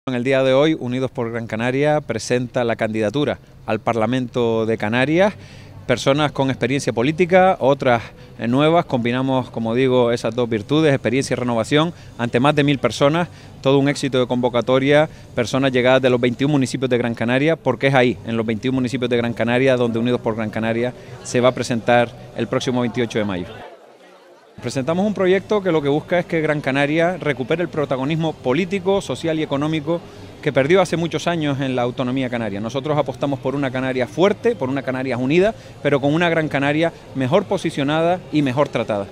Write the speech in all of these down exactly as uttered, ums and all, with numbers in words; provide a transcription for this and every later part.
En el día de hoy, Unidos por Gran Canaria presenta la candidatura al Parlamento de Canarias. Personas con experiencia política, otras nuevas, combinamos, como digo, esas dos virtudes, experiencia y renovación, ante más de mil personas, todo un éxito de convocatoria, personas llegadas de los veintiún municipios de Gran Canaria, porque es ahí, en los veintiún municipios de Gran Canaria, donde Unidos por Gran Canaria se va a presentar el próximo veintiocho de mayo. Presentamos un proyecto que lo que busca es que Gran Canaria recupere el protagonismo político, social y económico que perdió hace muchos años en la autonomía canaria. Nosotros apostamos por una Canarias fuerte, por una Canarias unida, pero con una Gran Canaria mejor posicionada y mejor tratada.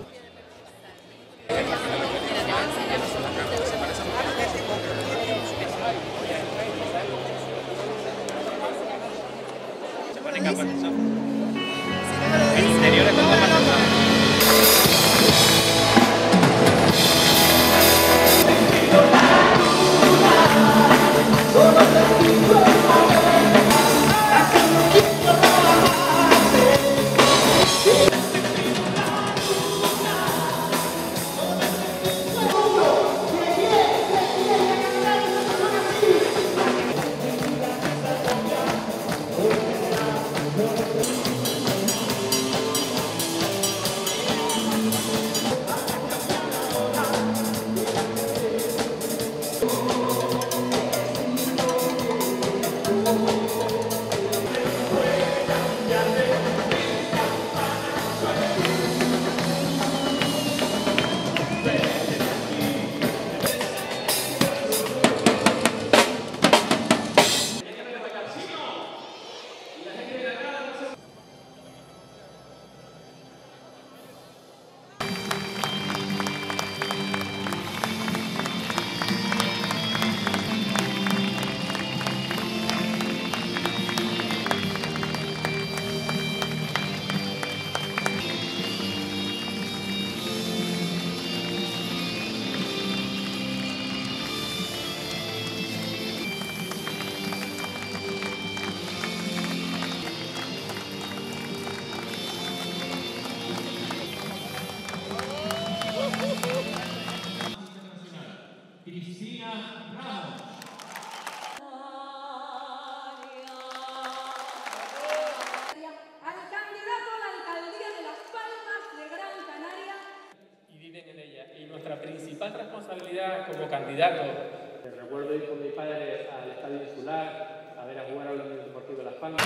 Y nuestra principal responsabilidad como candidato, recuerdo ir con mi padre al Estadio Insular a ver a jugar a los Deportivos de Las Palmas.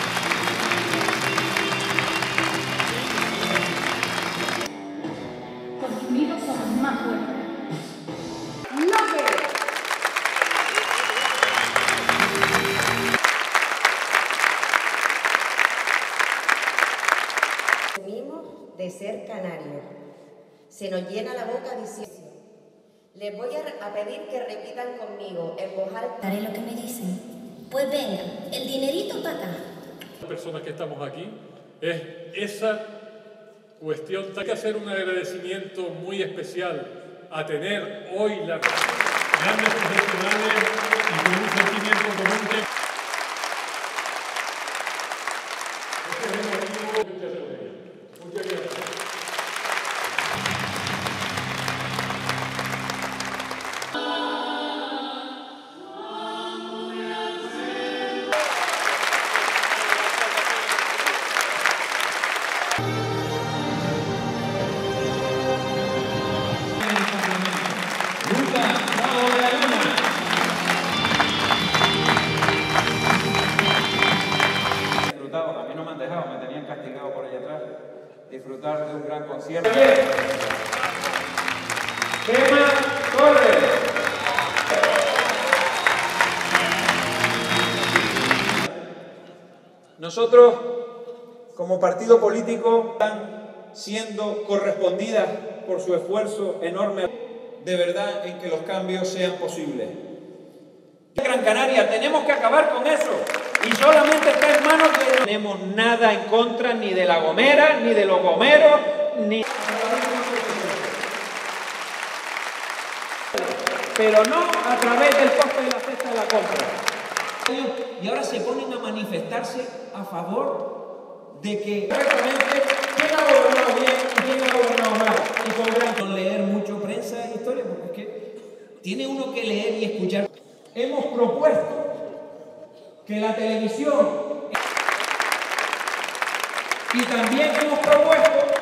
Porque unidos somos más fuertes. Asumimos de ser canarios. Se nos llena la boca diciendo, les voy a, a pedir que repitan conmigo en voz alta. Haré lo que me dicen. Pues venga, el dinerito para acá. Las personas que estamos aquí, es esa cuestión. Hay que hacer un agradecimiento muy especial a tener hoy las grandes profesionales y con un sentimiento común que... Este es el motivo que muchas gracias. Muchas gracias. Disfrutado, a mí no me han dejado, me tenían castigado por allá atrás. Disfrutar de un gran concierto. Gemma Torres. Nosotros, como partido político, están siendo correspondidas por su esfuerzo enorme de verdad en que los cambios sean posibles. Gran Canaria, tenemos que acabar con eso. Y solamente está en manos de... No tenemos nada en contra ni de La Gomera, ni de los gomeros, ni... Pero no a través del coste de la cesta de la compra. Y ahora se ponen a manifestarse a favor de que exactamente quién ha gobernado bien y quién ha gobernado mal. Y con gran... leer mucho prensa e historia, porque es que tiene uno que leer y escuchar. hemos propuesto que la televisión y también hemos propuesto